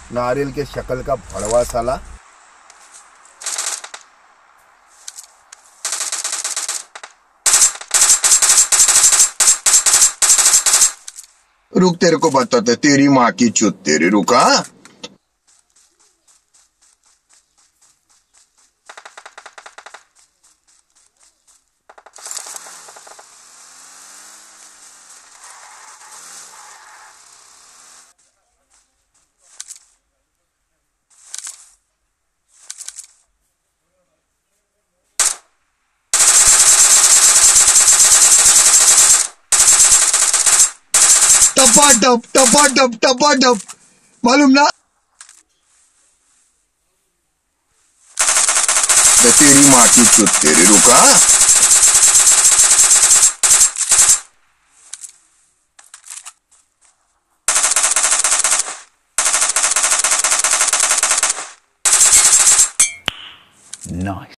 नारियल के शक्ल का भड़वा साला। रुक, तेरे को बताते, तेरी माँ की चुत तेरी, रुका। टपाटप टपाटप टपाटप, मालूम ना। तेरी माँ की चुत तेरी, रुका। Nice.